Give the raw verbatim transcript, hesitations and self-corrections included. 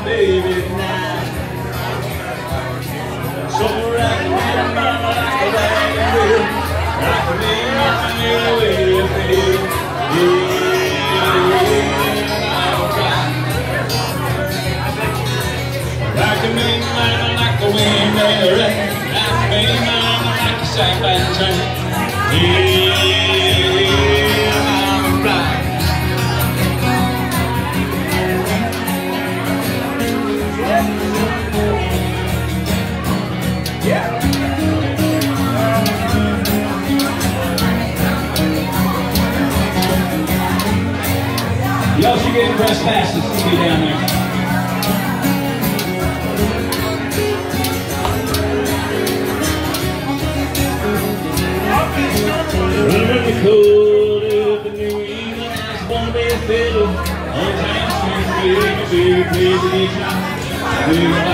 baby tonight. So rock me, mama, like a wagon wheel. Rock me, rock me away, baby. Yeah, alright. Rock me, mama, like a wind and a rain. Rock me, mama, like a sapphire train. Yeah, alright. Y'all should get press passes to be down there. Running the cold of the New England, I just wanna be a fiddle on Town Street, baby, baby, baby, baby.